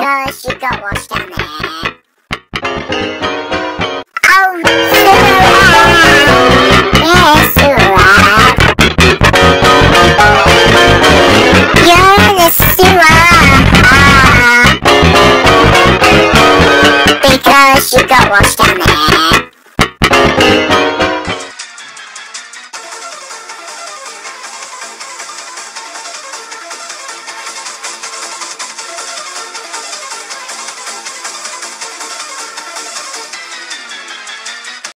Because you got washed down there. Oh, Sura! Yes, Sura! You're the Sura! Because you got washed down.